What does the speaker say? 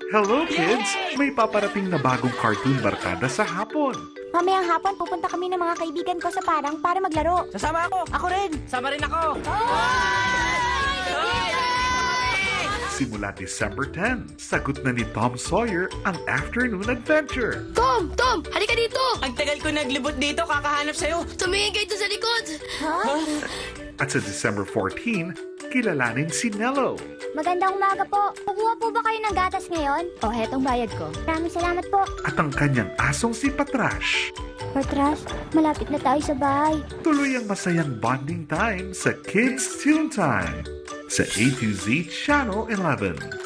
Hello kids! May paparating na bagong cartoon barkada sa hapon. Mamayang hapon, pupunta kami ng mga kaibigan ko sa parang para maglaro. Sasama ako! Ako rin! Sama rin ako! Simula December 10, sagot na ni Tom Sawyer ang afternoon adventure. Tom! Tom! Halika dito! Ang tagal ko naglibot dito, kakahanap sa'yo. Tumingin kayo sa likod! At sa December 14, kilalanin si Nello. Magandang umaga po. Kukuha po ba kayo ng gatas ngayon? O, hetong bayad ko. Maraming salamat po. At ang kanyang asong si Patrash. Patras, malapit na tayo sa bahay. Tuloy ang masayang bonding time sa Kids Toon Time sa A2Z Channel 11.